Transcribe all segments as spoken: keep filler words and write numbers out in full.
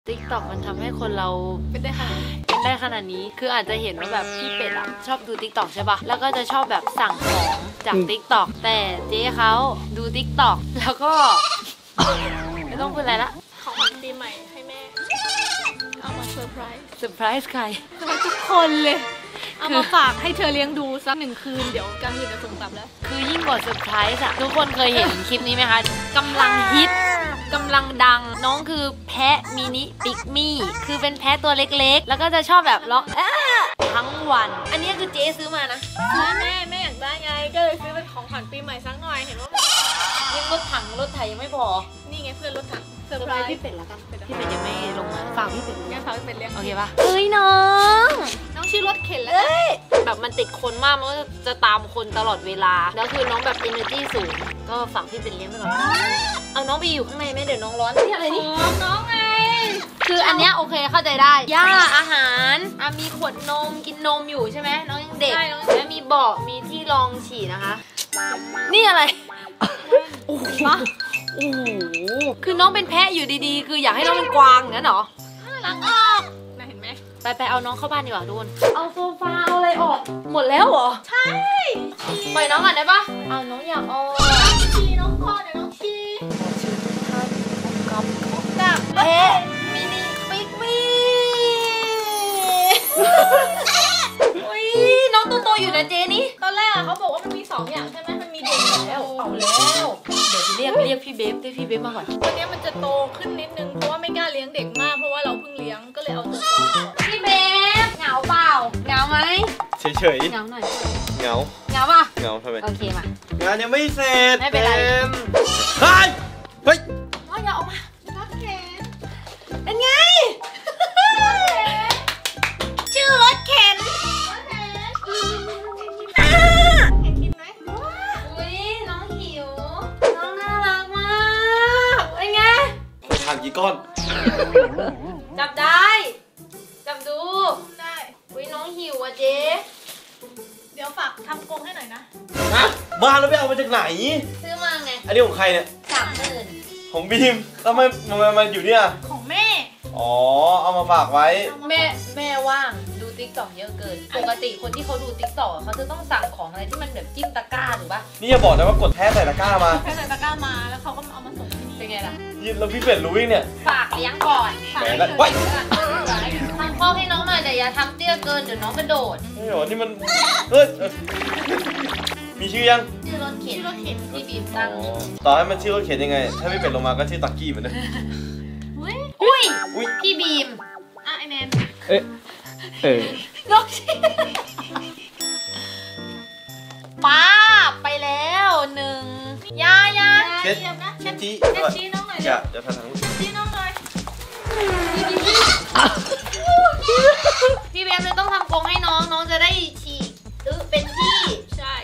ติ๊กต็อกมันทำให้คนเราเป็นได้ขนาดเป็นได้ขนาดนี้คืออาจจะเห็นว่าแบบพี่เป็ดอะชอบดูติ๊กต็อกใช่ปะแล้วก็จะชอบแบบสั่งของจากติ๊กต็อกแต่เจ๊เขาดูติ๊กต็อกแล้วก็ไม่ต้องพูดอะไรละของขวัญปีใหม่ให้แม่เอามาเซอร์ไพรส์เซอร์ไพรส์ใครทุกคนเลยเอามาฝากให้เธอเลี้ยงดูสักหนึ่งคืนเดี๋ยวกลางคืนจะส่งกลับแล้วคือยิ่งกว่าเซอร์ไพรส์อะทุกคนเคยเห็นคลิปนี้ไหมคะกำลังฮิตกำลังดังน้องคือแพะมินิปิกมี่คือเป็นแพะตัวเล็กๆแล้วก็จะชอบแบบร้องทั้งวันอันนี้คือเจ๊ซื้อมานะแม่แม่อยากได้ไงก็เลยซื้อเป็นของขวัญปีใหม่สักหน่อยเห็นว่ายังรถถังรถไถยังไม่พอนี่ไงเพื่อนรถถังเซอร์ไพรส์พี่เป็ดแล้วกันพี่เป็ดยังไม่ลงมาฝากพี่เป็ดงั้นฝากพี่เป็ดเลี้ยงโอเคปะเฮ้ยน้องน้องชื่อรถเข็นแล้วแบบมันติดคนมากมันก็จะตามคนตลอดเวลาแล้วคือน้องแบบ energy สูงก็ฝากพี่เป็ดเลี้ยงไปก่อนเอาน้องไปอยู่ข้างในไหมเดี๋ยวน้องร้อนนี่อะไรนี่น้องไงคืออันเนี้ยโอเคเข้าใจได้ย่าอาหารอ่ะมีขวดนมกินนมอยู่ใช่ไหมน้องยังเด็กแล้วมีเบาะมีที่รองฉี่นะคะนี่อะไรโอ้โหโอ้โหคือน้องเป็นแพะอยู่ดีๆคืออยากให้น้องเป็นกวางงั้นเหรอน่ารักออกน่าเห็นไหมไปไปเอาน้องเข้าบ้านดีกว่าทุกคนเอาโซฟาเอาอะไรออกหมดแล้วเหรอใช่ปล่อยน้องก่อนได้ปะเอาน้องอยากออกชีน้องพ่อเดี๋ยวน้องชีชื่อท่านกับกับแพะมินิปิกมี่อุ้ยน้องตัวโตอยู่นะเจนี่ตอนแรกเขาบอกว่ามันมีสองอย่างใช่ไหมมันมีเด็กแล้วเอาแล้วเดี๋ยวจะเรียกเรียกพี่เบฟเรียกพี่เบฟมาก่อนวันนี้มันจะโตขึ้นนิดนึงเพราะว่าไม่กล้าเลี้ยงเด็กมากเพราะว่าเราเพิ่งเลี้ยงก็เลยเอาตัวโตพี่เบฟเหงาเปล่าเหงาไหมเฉยเฉยเหงาหน่อยเหงาเหงาป่ะเหงาทำไมโอเคมางานยังไม่เสร็จไม่เป็นไรเฮ้ยเฮ้ยน้องอย่าออกมารักแขนเป็นไงชื่อรถเข็นเห็นกินไหมอุ้ยน้องหิวน้องน่ารักมากเป็นไงทานกี่ก้อนจับได้จับดูได้อุ้ยน้องหิวอ่ะเจ๊เดี๋ยวฝากทำกรงให้หน่อยนะนะบ้านแล้วไปเอามาจากไหนซื้อมาไงอันนี้ของใครเนี่ยสามหมื่นของบีมแล้วมันมันมันอยู่เนี่ยของแม่อ๋อเอามาฝากไว้แม่แม่ว่างดูติ๊กต็อกเยอะเกินปกติคนที่เขาดูติ๊กต็อกเขาจะต้องสั่งของอะไรที่มันแบบจิ้มตะกร้าถูกปะนี่อย่าบอกนะว่ากดแท้ใส่ตะกร้ามาแท้ใส่ตะกร้ามาแล้วเขาก็เอามาส่งที่นี่เป็นไงล่ะยินแล้วพี่เป็ดรู้เนี่ยฝากเลี้ยงก่อนฝากแล้วไว้ทำข้อให้น้องหน่อยแต่อย่าทำเตี้ยเกินเดี๋ยวน้องกระโดดไม่หรอนี่มันเฮ้ยมีชื่อยังชื่อรถเข็นรถเข็นที่บีมตั้งต่อให้มันชื่อรถเข็นยังไงถ้าพี่เป็ดลงมาก็ชื่อตักกี้เหมือนเดิมอุ้ยอุ้ยพี่บีมอ่ะไอแนนเอ๊ะเอ๊ะน้องชื่อป้าไปแล้วหนึ่งยายาเช็ดเช็ดจี้เช็ดจี้น้องหน่อยอย่าอย่าทำทางนู้นจี้น้องหน่อยพี่เบมเลยต้องทำกรงให้น้องน้องจะได้ฉีกตื้อเป็นที่ใช่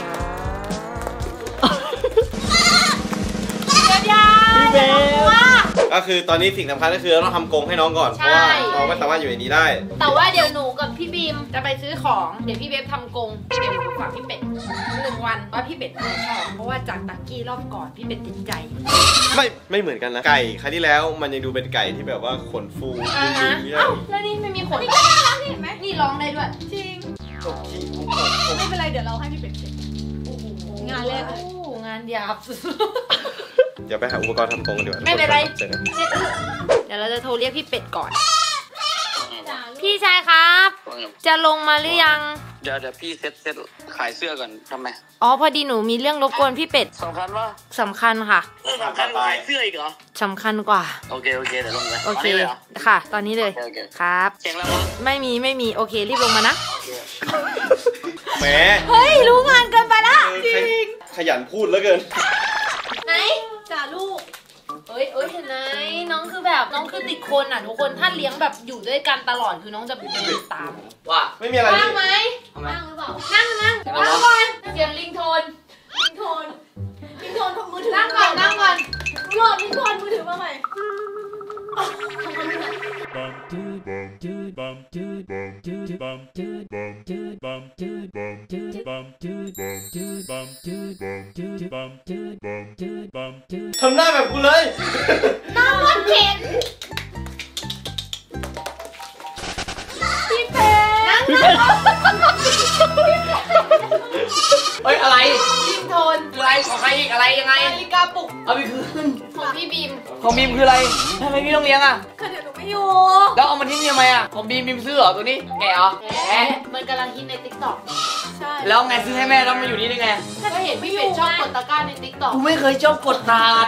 พี่เบมก็คือตอนนี้สิ่งสำคัญก็คือเราต้องทำกรงให้น้องก่อนเพราะว่าน้องไม่สามารถอยู่ในนี้ได้แต่ว่าเดี๋ยวหนูกับพี่บีมจะไปซื้อของเดี๋ยวพี่เบฟทำกรงเดี๋ยวหนูฝากพี่เป็ดหนึ่งวันว่าพี่เป็ดน่าชอบเพราะว่าจากตักกี้รอบก่อนพี่เป็ดติดใจไม่ไม่เหมือนกันนะไก่ครั้งที่แล้วมันยังดูเป็นไก่ที่แบบว่าขนฟูอ่าฮะเอ้าแล้วนี่ไม่มีขนนี่ก็น่ารักเห็นไหมนี่ร้องได้ด้วยจริงตกขี้ไม่เป็นไรเดี๋ยวเราให้พี่เป็ดเช็ดงานแรกเลยงานหยาบสุดเดี๋ยวไปหาอุปกรณ์ทำกรงกันดีกว่าไม่เป็นไรเดี๋ยวเราจะโทรเรียกพี่เป็ดก่อนพี่ชายครับจะลงมาหรือยังเดี๋ยวเดี๋ยวพี่เซ็ตเซ็ตขายเสื้อก่อนทำไมอ๋อพอดีหนูมีเรื่องรบกวนพี่เป็ดสำคัญว่าสำคัญค่ะสำคัญกว่าขายเสื้ออีกเหรอสำคัญกว่าโอเคโอเคเดี๋ยวลงเลยโอเคค่ะตอนนี้เลยครับเช็คแล้วไม่มีไม่มีโอเครีบลงมานะแหมเฮ้ยรู้งานเกินไปละจริงขยันพูดเหลือเกินไหนจ่าลูกเอ้ยเอ้ยเห็นไหมน้องคือแบบน้องคือติดคนอ่ะทุกคนถ้าเลี้ยงแบบอยู่ด้วยกันตลอดคือน้องจะเป็นตามว่าไม่มีอะไรนั่งไหมนั่งหรือเปล่านั่งนั่งนั่งก่อนเสียงลิงโทนลิงโทนลิงโทนของมือถือนั่งก่อนนั่งก่อนโหลดลิงโทนมือถือมาใหม่ทำหน้าแบบกูเลยน้องรถเข็นเฮ้ยอะไรพิมโทนคืออะไรของใครอีกอะไรยังไงนาฬิกาปลุกเอาไปคืนของพี่บีมของบีมคืออะไรทำไมพี่ต้องเลี้ยงอ่ะก็เดี๋ยวหนูไม่อยู่แล้วเอามาทิ้งทำไมอ่ะของบีมบีมซื้อเหรอตัวนี้แกะเหรอแหมมันกำลังฮิตในติ๊กต็อกใช่แล้วไงซื้อให้แม่แล้วมาอยู่นี่ได้ไงก็เห็นพี่เป็ดชอบกดตะกร้าในติ๊กต็อกกูไม่เคยชอบกดตาด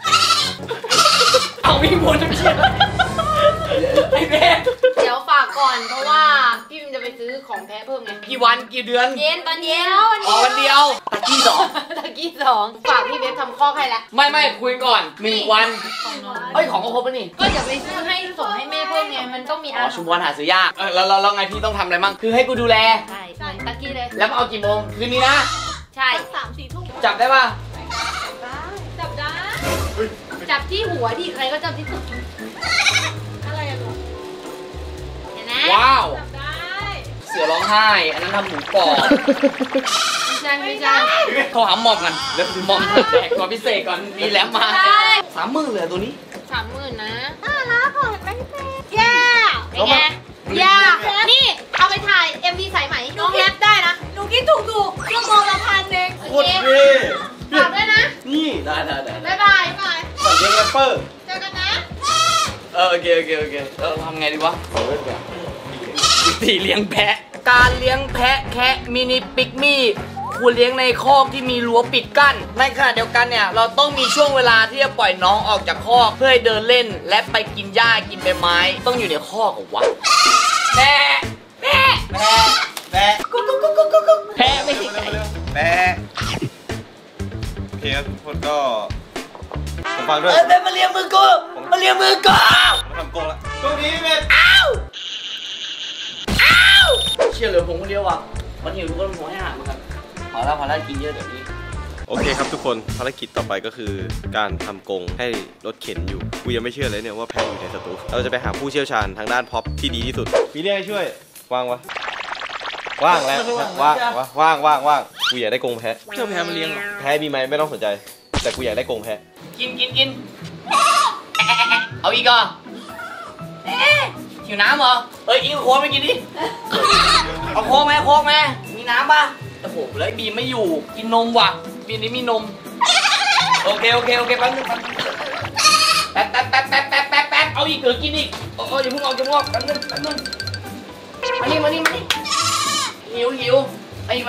เอาวิ่งวนทั้งเชียร์ไอ้แม่เดี๋ยวฝากก่อนเพราะว่าพี่บีมจะไปซื้อของแพ้เพิ่มไงกี่วันกี่เดือนเย็นตอนเย็นอ๋อวันเดียวตะกี้สองตะกี้สองฝากพี่เบฟทำข้อให้ละไม่ไม่คุยก่อนหนึ่งวันเอ้ยของก็ครบแล้วนี่ก็อย่าไปซื้อให้ส่งให้แม่เพิ่มไงมันต้องมีอ๋อาอชุมพรหาซื้อยากเออแล้วแล้วแล้วไงพี่ต้องทำอะไรบ้างคือให้กูดูแลใช่เหมือนตะกี้เลยแล้วมาเอากี่โมงคืนนี้นะใช่สามสี่ทุ่มจับได้ป่ะจับได้จับที่หัวที่ใครก็จับที่ตุดอะไรอะลูกเห็นไหมว้าวจับได้เสือร้องไห้อันนั้นทำหมูกรอบไม่ใช่ไม่ใช่โทรหาหมอมกันแล้วหมอมแตกตัวพิเศษก่อนมีแหลมมาสามหมื่นเลยตัวนี้สามหมื่นนะน่ารักของแม่พี่เต้ย่าเป็นไงย่านี่เอาไปถ่าย เอ็ม วี สายไหมน้องแรปได้นะหนูคิดถูกถูกชั่วโมงละพันเองโอโคตเครเท่ฝากด้วยนะนี่ได้ได้ได้บ๊ายบายบ๊ายบายสั่งเลี้ยงแรปเปอร์เจอกันนะเออโอเคโอเคโอเคเออทำไงดีวะวิธีเลี้ยงแพะ การเลี้ยงแพะแคะมินิปิกมี่ควรเลี้ยงในคอกที่มีรั้วปิดกั้นในขณะเดียวกันเนี่ยเราต้องมีช่วงเวลาที่จะปล่อยน้องออกจากคอกเพื่อให้เดินเล่น และไปกินหญ้ากินใบไม้ต้องอยู่ในคอกเหรอวะแพะแพะแพะแปะกุ๊กกุ๊กกุ๊กกุ๊กกุ๊กแพะไม่ใช่ไก่แปะโอเคครับทุกคนก็ผมฟังด้วยเออแพะมาเลี้ยงมือกูมาเลี้ยงมือกูผมทำโกงละช่วงนี้พี่เบสอ้าวอ้าวเชื่อเหลือผมคนเดียวว่ะมันหิวทุกคนผมให้อาหารเหมือนกันพอแล้วพอแล้วกินเยอะเดี๋ยวนี้โอเคครับทุกคนภารกิจต่อไปก็คือการทำกรงให้รถเข็นอยู่กูยังไม่เชื่อเลยเนี่ยว่าแพะอยู่ในสตูเราจะไปหาผู้เชี่ยวชาญทางด้านพ็อปที่ดีที่สุดมีเรื่องให้ช่วยวางวะว่างแล้วว่างว่างว่างว่างกูอยากได้กรงแพะเจ้าแพ้มันเลี้ยงเหรอแพะมีไหมไม่ต้องสนใจ แต่กูอยากได้กรงแพะกินกินกินเอาอีกอ่ะเอ๊ะหิวน้ำเหรอเอ้ยอิงโค้กไปกินดิเอาโค้กไหมโค้กไหมมีน้ำป่ะโอ้โหแล้วบีมไม่อยู่กินนมว่ะบีมนี่มีนมโอเคโอเคโอเคแป๊บนึงแป๊บแป๊บแป๊บแป๊บแป๊บแป๊บแป๊บเอาอีกเกิดกินอีกโอ้ยอย่าเพิ่งออกอย่าเพิ่งออกแป๊บนึงแป๊บนึงมานี่มานี่มานี่หิวหิวเอาอีกไหม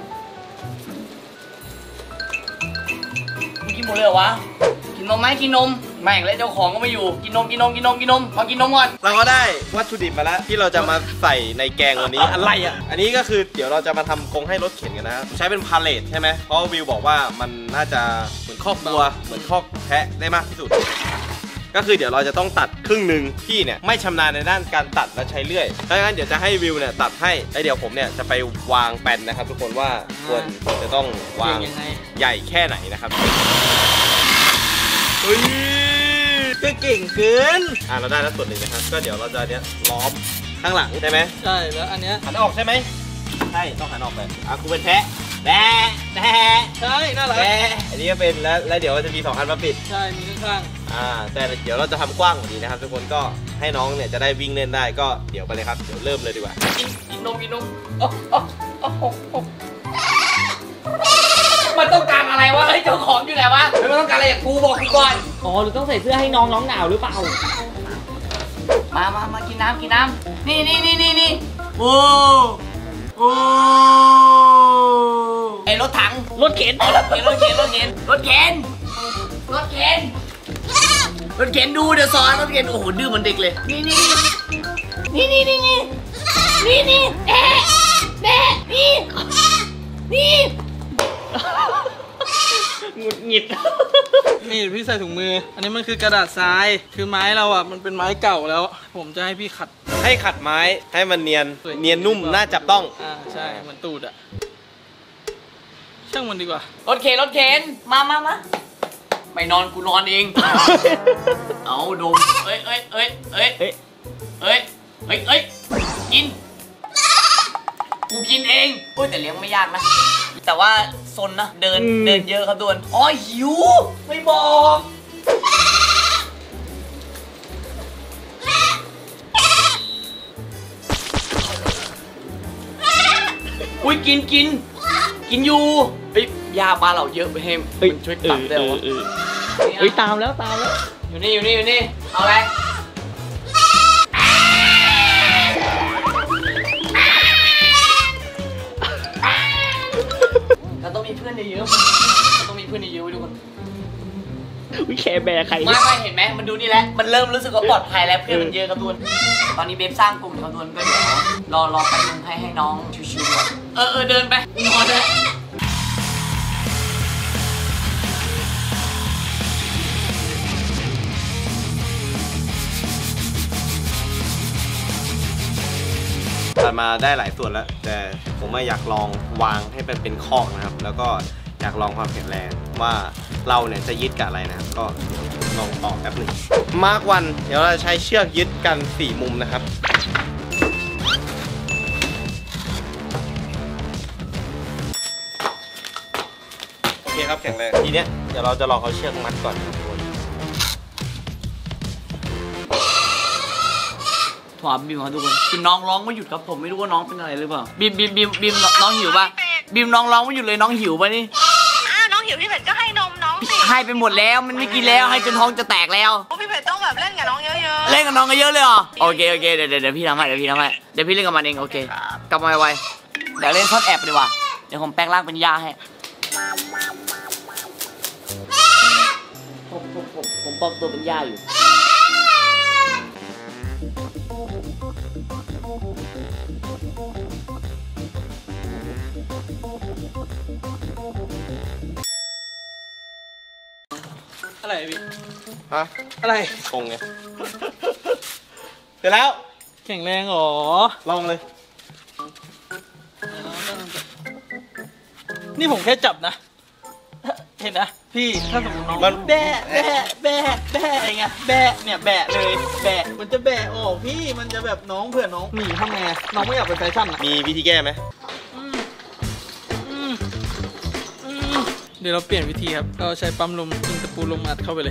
มึงกินหมดเลยเหรอวะกินนมไหมกินนมแม่งแล้วเจ้าของก็ไม่อยู่กินนมกินนมกินนมกินนมมากินนมก่อนเราก็ได้วัตถุดิบมาแล้วที่เราจะมาใส่ในแกงวันนี้อะไรอ่ะอันนี้ก็คือเดี๋ยวเราจะมาทำกรงให้รถเข็นกันนะใช้เป็นพาเลทใช่ไหมเพราะวิวบอกว่ามันน่าจะเหมือนคอกวัวเหมือนคอกแพะได้มากที่สุด ก็คือเดี๋ยวเราจะต้องตัดครึ่งหนึ่งพี่เนี่ยไม่ชำนาญในด้านการตัดและใช้เลื่อยเพราะงั้นเดี๋ยวจะให้วิวเนี่ยตัดให้แล้วเดี๋ยวผมเนี่ยจะไปวางแปลนนะครับทุกคนว่าควรจะต้องวางยังไงใหญ่แค่ไหนนะครับเฮ้ยก็เก่งเกินอ่ะเราได้แล้วส่วนหนึ่งนะครับก็เดี๋ยวเราจะเนี้ยล้อมข้างหลังใช่ไหมใช่แล้วอันเนี้ยหันออกใช่ไหมใช่ต้องหันออกไปอ่ะกูเป็นแพะแพะแพะใช่น่ารักแพะอันนี้ก็เป็นแล้วแล้วเดี๋ยวจะมีสองอันมาปิดใช่มีข้างอ่าแต่เดี๋ยวเราจะทำกว้างกว่านี้นะครับทุกคนก็ให้น้องเนี่ยจะได้วิ่งเล่นได้ก็เดี๋ยวไปเลยครับเดี๋ยวเริ่มเลยดีกว่ากินกินนมกินนมโอ้โอ้โอ้โอ้โอ้มันต้องการอะไรวะเฮ้ยเจ้าของอยู่ไหนวะมันต้องการอะไรจากกูบอกกูก่อนอ๋อหรือต้องใส่เสื้อให้น้องน้องหนาวหรือเปล่ามามามากินน้ำกินน้ำนี่นี่นี่นี่นี่โอ้โอ้ไอรถถังรถเข็นรถเข็นรถเข็นรถเข็นรถเข็นรถเข็นรถเข็นดูเดี๋ยวสอนรถเข็นโอ้โหดื้อเหมือนเด็กเลยนี่นี่นี่นี่นี่นี่นี่นี่เอ๊ะเอ๊ะนี่นี่หงุดหงิด นี่พี่ใส่ถุงมือ อันนี้มันคือกระดาษทราย คือไม้เราอ่ะมันเป็นไม้เก่าแล้ว ผมจะให้พี่ขัดให้ขัดไม้ให้มันเนียนเนียนนุ่มน่าจับต้องอ่าใช่เหมือนตูดอ่ะ ช่างมันดีกว่ารถเข็นรถเข็นมามามาไม่นอนกูนอนเอง เอาดมเอ้ยเอ้ยเอ้ยเอ้ยเอ้ยเอ้ยเอ้ยเอ้ยกินกูกินเองโอ้ยแต่เลี้ยงไม่ยากนะแต่ว่าซนนะเดินเดินเยอะครับทุกคนอ๋อหิวไม่บอกอุ้ยกินกินกินอยู่เฮ้ยยาบ้านเราเยอะไปให้มันช่วยตัดได้หรอเฮ้ยตามแล้วตามแล้วอยู่นี่อยู่นี่อยู่นี่เอาอะไรเราต้องมีเพื่อนเยอะๆเราต้องมีเพื่อนเยอะๆทุกคนวิแคร์แบร์ใครไม่ไม่เห็นไหมมันดูนี่แหละมันเริ่มรู้สึกว่าปลอดภัยแล้วเพื่อนมันเยอะครับทุกคนตอนนี้เบฟสร้างกลุ่มครับทุกคนก็เดี๋ยวรอรอไปนึงให้ให้น้องชิวๆก่อนเออเออเดินไปนอนเลยตัดมาได้หลายส่วนแล้วแต่ผมอยากลองวางให้เป็นเป็นคอกนะครับแล้วก็อยากลองความแข็งแรงว่าเราเนี่ยจะยึดกับอะไรนะครับก็ลองต่อแป๊บหนึ่งมาร์กวันเดี๋ยวเราจะใช้เชือกยึดกันสี่มุมนะครับโอเคครับแข็งแรงทีเนี้ยเดี๋ยวเราจะลองเอาเชือกมัดก่อนทุกคนถามบิมครับทุกคนคือน้องร้องไม่หยุดครับผมไม่รู้ว่าน้องเป็นอะไรหรือเปล่าบิมบิมบิมบิมน้องหิวป่ะบิมน้องร้องไม่หยุดเลยน้องหิวป่ะนี่อ้าวน้องหิวพี่เผ็ดก็ให้นมน้องสิให้ไปหมดแล้วมันไม่กินแล้วให้จนท้องจะแตกแล้วพี่เผ็ดต้องแบบเล่นกับน้องเยอะๆเล่นกับน้องกันเยอะเลยเหรอโอเคโอเคเดี๋ยวเดี๋ยวพี่ทำให้เดี๋ยวพี่ทำให้เดี๋ยวพี่เล่นกับมันเองโอเคกลับมาไวๆเดี๋ยวเล่นซ่อนแอบดีกว่าเดี๋ยวผมแปลงร่างเป็นยาให้ผมผมผมผมปลอมตัวเป็นยาอยู่อะไรพี่ฮะอะไรคงไงเสร็จแล้วแข็งแรงหรอลองเลยนี่ผมแค่จับนะเห็นนะพี่ถ้าสมมติน้องแบะแบะแบะแบะไงแบะเนี่ยแบะเลยแบะมันจะแบะออกพี่มันจะแบบน้องเผื่อน้องหนีทำไงน้องไม่อยากเป็นแฟชั่นอ่ะมีวิธีแก้ไหมเดี๋ยวเราเปลี่ยนวิธีครับเราใช้ปั๊มลมยิงตะปูลมอัดเข้าไปเลย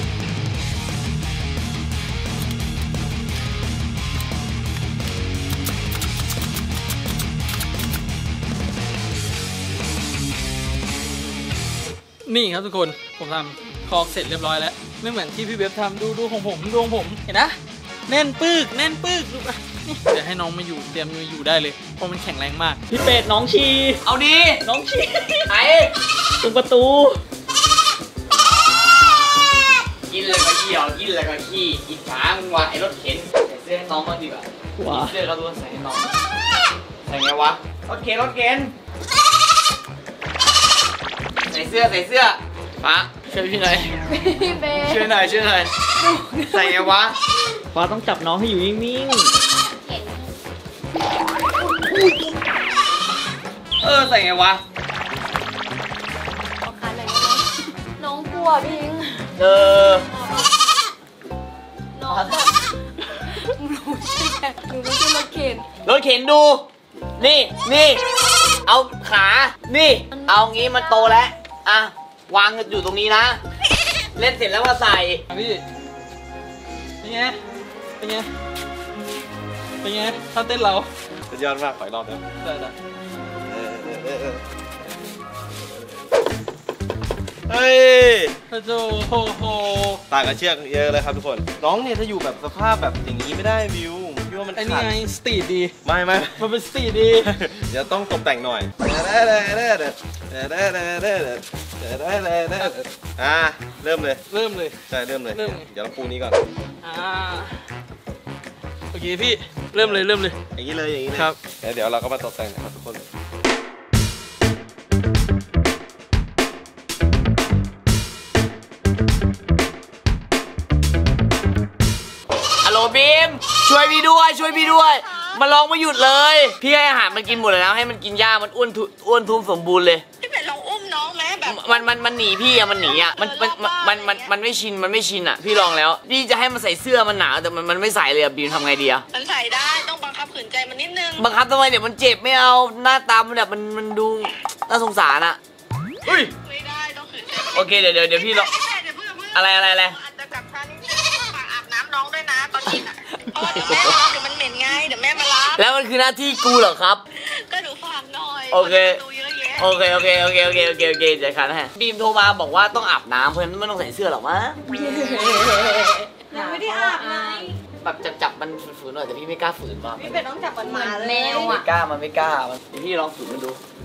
นี่ครับทุกคนผมทำคอกเสร็จเรียบร้อยแล้วไม่เหมือนที่พี่เบฟทำดูดูของผมดูของผมเห็นนะแน่นปึกแน่นปึกดูอ่ะนี่เดี๋ยวให้น้องมาอยู่เตรียมมาอยู่ได้เลยเพราะมันแข็งแรงมากพี่เป็ดน้องชีเอาดีน้องชีไหนตรงประตูกินเลยก็เหี่ยวกินเลยก็ขี้กินฝามึงวะไอ้รถเข็นใส่เสื้อให้น้องบ้างดีกว่าว้าเสื้อเราตัวใส่ให้น้องใส่ไงวะรถเข็นรถเข็นใส่เสื้อใส่เสื้อฟ้าช่วยพี่หน่อยช่วยหน่อยช่วยหน่อยใส่ไงวะฟ้าต้องจับน้องให้อยู่นิ่งๆเออใส่ไงวะน้องกลัวพิงเออน้องแบบหนูใช่หนูไม่ใช่รถเข็นรถเข็นดูนี่นี่เอาขานี่เอางี้มันโตแล้วอ่ะวางอยู่ตรงนี้นะเล่นเสร็จแล้วมาใส่พี่เป็นไงเป็นไงเป็นไงท่าเต้นเราสุดยอดมากขออีกรอบนะได้ได้เฮ้ยโอ้โหต่างกับเชือกเยอะเลยครับทุกคนน้องเนี่ยถ้าอยู่แบบสภาพแบบอย่างนี้ไม่ได้วิวพี่ว่ามันขาดไอ้นี่ไงสตรีทดีไม่ไม่มันเป็นสตรีทดีเดี๋ยวต้องตกแต่งหน่อยอ่าเริ่มเลยเริ่มเลยใช่เริ่มเลยเดี๋ยวเราปูนี้ก่อนอ่าโอเคพี่เริ่มเลยเริ่มเลยอย่างนี้เลยอย่างนี้เลยครับเดี๋ยวเราก็มาตกแต่งนะครับทุกคนฮัลโหลบีมช่วยพี่ด้วยช่วยพี่ด้วยมาลองไม่หยุดเลยพี่ให้อาหารมันกินหมดแล้วให้มันกินหญ้ามันอ้วนอ้วนทุ่มสมบูรณ์เลยพี่เป็ดลองอุ้มน้องไหมแบบมันมันมันหนีพี่อะมันหนีอะมันมันมันมันมันไม่ชินมันไม่ชินอะพี่ลองแล้วพี่จะให้มันใส่เสื้อมันหนาวแต่มันมันไม่ใส่เลยบีมทำไงดีอะมันใส่ได้ต้องบังคับขืนใจมันนิดนึงบังคับทำไมเดี๋ยวมันเจ็บไม่เอาหน้าตามันแบบมันมันดูน่าสงสารอะเฮ้ยไม่ได้ต้องขืนใจโอเคเดี๋ยวเดี๋ยวเดี๋ยวพี่ลองอะไรอะไรอะไรอาจจะกลับครั้งนี้ฝากอาบน้ำน้องด้วยนะตอนกินอะเดี๋ยวแม่เดี๋ยวมันเหม็นไงเดี๋ยวแม่มารับแล้วมันคือหน้าที่กูเหรอครับก็หนูฝากหน่อยโอเคดูเยอะแยะโอเคโอเคโอเคโอเคโอเคโอเคจัดการให้บีมโทรมาบอกว่าต้องอาบน้ำเพราะฉะนั้นไม่ต้องใส่เสื้อหรอกมั้งยังไม่ได้อาบไงแบบจับจับมันฝืนๆหน่อยแต่พี่ไม่กล้าฝืนว่ะพี่เป็ดต้องจับมันมาเลยแมวไม่อ่ะกล้ามันไม่กล้ามันเดี๋ยวพี่ลองฝืนมันดู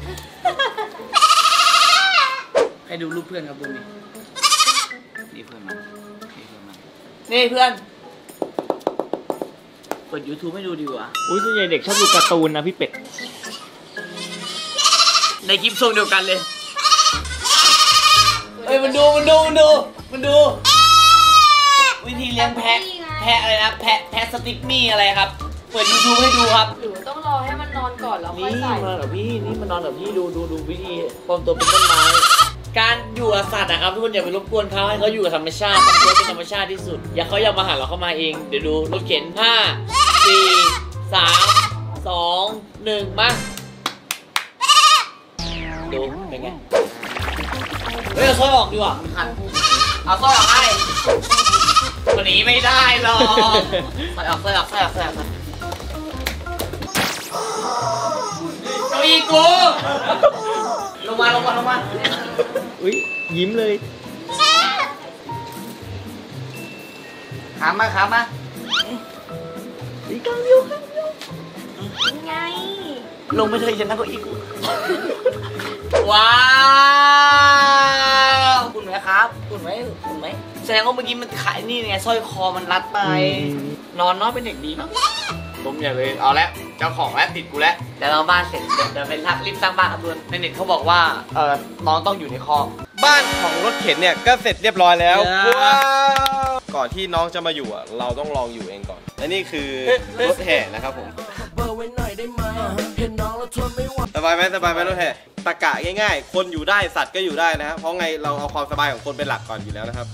ให้ดูรูปเพื่อนครับดูนี่นี่เพื่อนมันนี่เพื่อนมันนี่เพื่อนเปิด YouTube ให้ดูดีกว่าอุ้ยส่วนใหญ่เด็กชอบดูการ์ตูนนะพี่เป็ดในคลิปทรงเดียวกันเลยเอ้ยมันดูมันดูมันดูมันดู วิธีเลี้ยงแพะแพะอะไรนะแพะแพะสติ๊กมี่อะไรครับเปิด YouTube ให้ดูครับหรือต้องรอให้มันนอนก่อนแล้วค่นี่อยใส่มานอนกับพี่นี่มานอนกับพี่ดูดูดูวิธีปลอมตัวเป็นต้นไม้การอยู่กับสัตว์นะครับทุกคนอย่าไปรบกวนเขาให้เขาอยู่กับธรรมชาติทำตัวเป็นธรรมชาติที่สุด อย่าเขาอย่ามาหาเราเข้ามาเองเดี๋ยวดูรถเข็นห้าสี่สามสองหนึ่งมาดูเป็นไงเฮ้ยเอาสร้อยออกดีกว่ามันคันเอาสร้อยออกให้วันนี้ไม่ได้หรอกสร้อยออกสร้อยออกสร้อยออกสร้อยออกเก้าอี้กูลงมาลงมาลงมาอุ้ยยิ้มเลยขามาขามาอีกครั้งเดียวครั้งเดียวไงลงไม่เลยจะนั่งเก้าอี้กูว้าวคุณไหมครับคุณไหมคุณไหมแสดงว่าเมื่อกี้มันขายนี่ไงสร้อยคอมันรัดไปนอนนอนเป็นเด็กดีมั้งผมอย่าเลยเอาแล้วเจ้าของแล้วติดกูแล้วเดี๋ยวเราบ้านเสร็จเดี๋ยวเป็นรีบสร้างบ้านครับทุกคนในเน็ตเขาบอกว่าเออน้องต้องอยู่ในคอกบ้านของรถเข็นเนี่ยก็เสร็จเรียบร้อยแล้วว้าวว้าวก่อนที่น้องจะมาอยู่อ่ะเราต้องลองอยู่เองก่อนและนี่คือรถแห่นะครับผมสบายไหมสบายไหมรถแห่ตะกะง่ายๆ คนอยู่ได้สัตว์ก็อยู่ได้นะฮะเพราะไงเราเอาความสบายของคนเป็นหลักก่อนอยู่แล้วนะครับ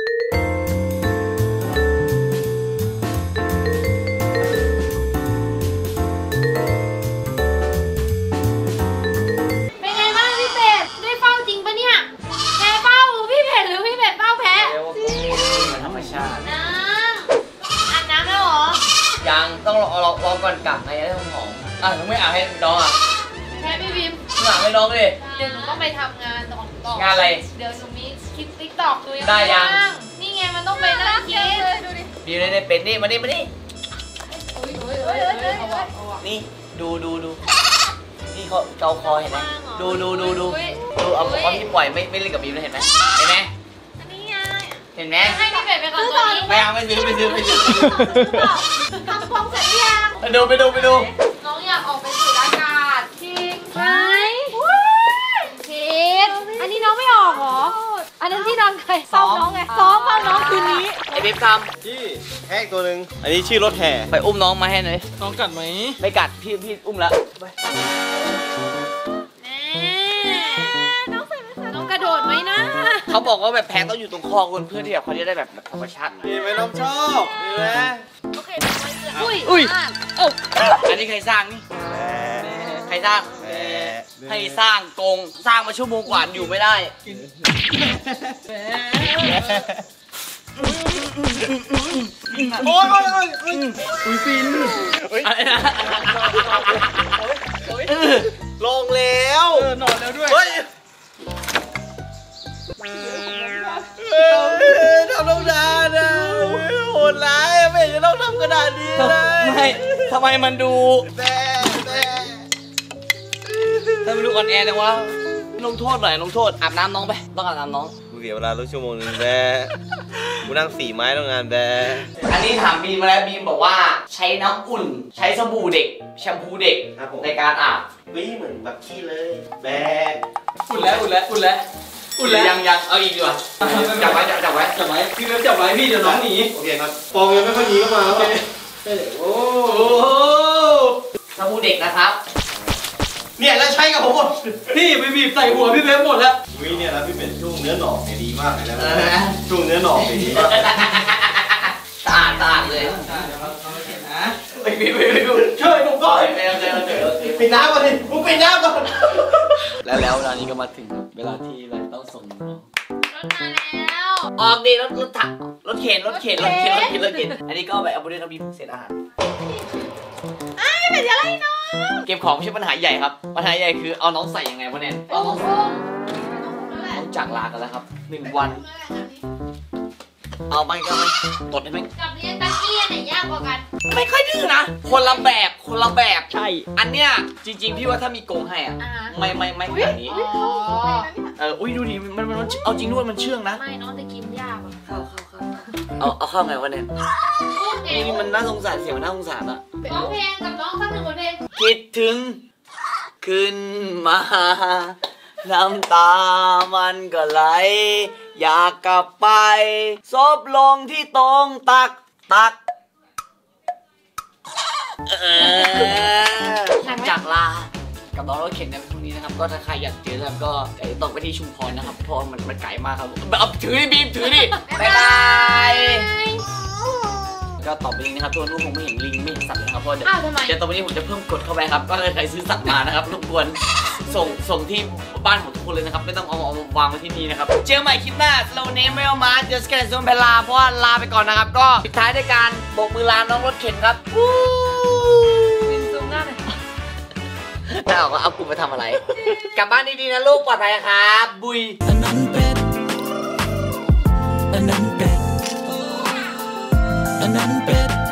เป็นไงบ้างพี่เป็ดได้เฝ้าจริงปะเนี่ยแพ้เฝ้าพี่เป็ดหรือพี่เป็ดเฝ้าแพ้เรียกว่าเหมือนธรรมชาติน้ำอาบน้ำแล้วเหรอยังต้องรอรอรอก่อนกลับไงจะได้หอมๆอ่ะมึงไม่อาบให้น้องอ่ะแพ้พี่บิมมึงอาบให้น้องเลยเดี๋ยวหนูต้องไปทำงานต่อก่อนงานอะไรเดี๋ยวหนูมีคลิปติ๊กต็อกดูยังได้ยังบ้างนี่ไงมันต้องไปนั่งคิดดูดิดีเลยเนี่ยเป็นนี่มานี่มานี่เฮ้ยเฮ้ยเฮ้ยเฮ้ยเอาว่ะเอาว่ะนี่ดูดูดูนี่เขาเกาคอเห็นไหมดูดูดูดูอุ๊ยดูเอาบอกว่าพี่ปล่อยไม่ไม่เล่นกับบีมเลยเห็นไหมเห็นไหมอันนี้ไงเห็นไหมให้พี่เป็ดไปก่อนตัวนี้ไม่เอาไม่ซื้อไม่ซื้อไม่ซื้อทำความเสร็จหรือยังไปดูไปดูไปดูน้องอยากออกไปสูดอากาศจริงไหมพีทอันนี้น้องไม่ออกเหรอ อันนั้นที่นอนใครซ้อมน้องไงซ้อมเฝ้าน้องคืนนี้ไอ้บีมทที่แฮกตัวหนึ่งอันนี้ชื่อรถแห่ำไปอุ้มน้องมาให้หน่อยน้องกัดไหมไม่กัดพี่พี่อุ้มแล้วไปน้องใส่ไม่ใส่น้องกระโดดไหมนะเขาบอกว่าแบบแพงต้องอยู่ตรงคอคนเพื่อที่แบบเขาจะได้แบบแบบธรรมชาติดีไหมน้องชอบดีไหมโอเคเป็นไว้เสื้ออุ้ยอุ้ยอ่ะโอ้อันนี้ใครสร้างนี่ใครสร้างให้สร้างกงสร้างมาชั่วโมงกว่าอยู่ไม่ได้โอ้ยโอ้ยโอ้ยโอ้ยอุ้ยฟินอะไรนะลงแล้วเออนอนแล้วด้วยเฮ้ยเออทำน้องดานะโหดร้ายอะไม่เห็นจะต้องทำขนาดนี้เลยไม่ทำไมมันดูแต่แต่ทำไมมันดูอ่อนแอจังวะลงโทษหน่อยลงโทษอาบน้ำน้องไปต้องอาบน้ำน้องกูเสียเวลาลูกชั่วโมงนึงแบกูนั่งสี่ไม้ต้องงานแบอันนี้ถามบีมมาแล้วบีมบอกว่าใช้น้ำอุ่น ใช้สบู่เด็กแชมพูเด็กในการอาบวิเหมือนแบบขี้เลย แบอุ่นแล้วอุ่นแล้วอุ่นแล้วอุ่นแล้วยังยังเอาอีกดีกว่าจับไว้จับจับไว้จับไว้พี่เล็บจับไว้พี่เดี๋ยวน้องหนีโอเคครับฟองยังไม่ค่อยยีเข้ามาแล้วอะโอ้โอ้โหสบู่เด็กนะครับเนี่ยแล้วใช้กับผมหมดพี่ไปบีบใส่หัวพี่เล็บหมดแล้ววิเนี่ยนะพี่เป็นช่วงเนื้อหนอกเนี่ยดีมากเลยนะเออช่วงเนื้อหนอกเนี่ยดีมากสะอาดสะอาดเลยเดี๋ยวเราเราเห็นนะไปบีบไปบีบช่วยผมก่อนโอเคโอเคโอเคโอเคปิดน้ำก่อนดิมึงปิดน้ำก่อนแล้วแล้วตอนนี้ก็มาถึงเวลาที่เราต้องส่งน้องรถมาแล้วออกดีรถรถถังรถเข็นรถเข็นรถเข็นรถเข็นรถเข็นอันนี้ก็แบบเอาไปด้วยน้ำบีมเสร็จอาหารอ้าวเป็นอะไรน้อยเก็บของไม่ใช่ปัญหาใหญ่ครับปัญหาใหญ่คือเอาน้องใส่ยังไงวะแนนเอาน้องต้องจากลากันแล้วครับหนึ่งวันเอาไปก็ไปตดได้ไหมกับเรียนตะกี้อันไหนยากกว่ากันไม่ค่อยดื้อนะคนละแบบคนละแบบใช่อันเนี้ยจริงๆพี่ว่าถ้ามีกรงให้อ่ะอ่าไม่ไม่ไม่ขนาดนี้อ๋อเอออุ้ยดูดิมันมันมันเอาจริงด้วยมันเชื่องนะไม่น้องจะกินยากอ่ะเข้าเข้าเข้าเอาเอาเข้าไงวะเนี่ยพูดเองนี่มันน่าสงสารเสียงมันน่าสงสารอะร้องเพลงกับน้องสักหนึ่งบทเพลงคิดถึงขึ้นมาน้ำตามันก็ไหลอยากกลับไปซบลงที่ตรงตักตักเออจากลากับน้องรถเข็นในพรุ่งนี้นะครับก็ถ้าใครอยากเจอกันก็ต้องไปที่ชุมพรนะครับเพราะมันมันไกลมากครับเอาถือดิบีมถือดิบ๊ายบายก็ต่อไปนี้นะครับตัวนู้นผมไม่เห็นลิงไม่เห็นสัตว์เลยนะครับเพราะเดี๋ยวอ้าวทำไมเดี๋ยวต่อไปนี้ผมจะเพิ่มกดเข้าไปครับก็เลยใครซื้อสัตว์มานะครับรบกวนส่งส่งที่บ้านของทุกคนเลยนะครับไม่ต้องเอาเอามาวางไว้ที่นี่นะครับเจอใหม่คลิปหน้าเราเนมไม่เอามาเจอสแกนโซนเพลาเพราะว่าลาไปก่อนนะครับก็ปิดท้ายด้วยการโบกมือลาน้องรถเข็นครับวู้เป็นซูมหน้าหน่อยน่าออกว่าเอากูมาทำอะไร กลับบ้านดีๆนะลูกปลอดภัยครับบุยอันนั้นเป็ดอันนั้นเป็ดอันนั้นเป็ด